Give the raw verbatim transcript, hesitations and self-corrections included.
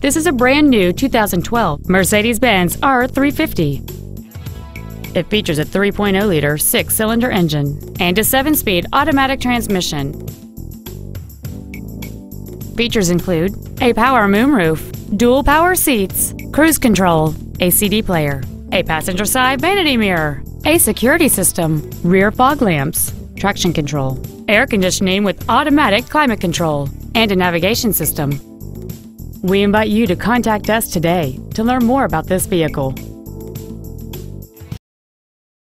This is a brand new two thousand twelve Mercedes-Benz R three fifty. It features a three point oh liter six-cylinder engine and a seven-speed automatic transmission. Features include a power moonroof, dual power seats, cruise control, a C D player, a passenger side vanity mirror, a security system, rear fog lamps, traction control, air conditioning with automatic climate control, and a navigation system. We invite you to contact us today to learn more about this vehicle.